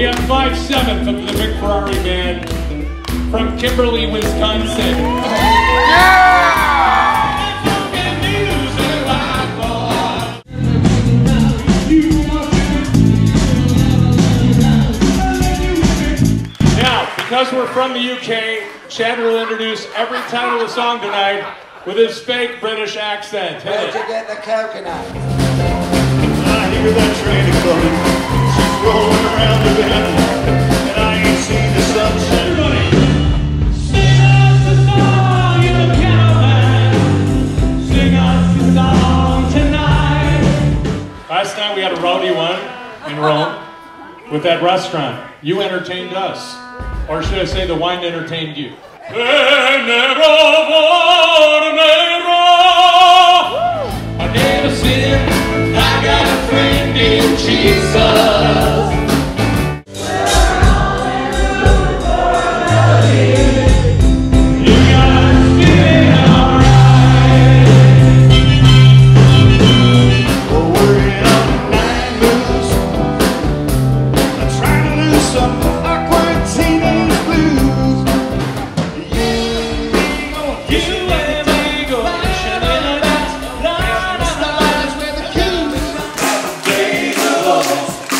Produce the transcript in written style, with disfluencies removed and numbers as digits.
We have 5/7 of the Big Ferrari Band from Kimberly, Wisconsin. Now, because we're from the UK, Chad will introduce every title of the song tonight with his fake British accent. Where'd you get the coconut? I hear that train a-coming. She's rolling around the bend, and I ain't seen the sunset. Everybody, sing us the song, you cowman. Sing us the song tonight. Last night we had a rowdy one in Rome with that restaurant. You entertained us. Or should I say the wine entertained you? I never sin. I got a friend in Jesus. You got it alright. Well, we're in a nine moves. I'm trying to lose some awkward teenage blues. You and me go fishing in a night. Days of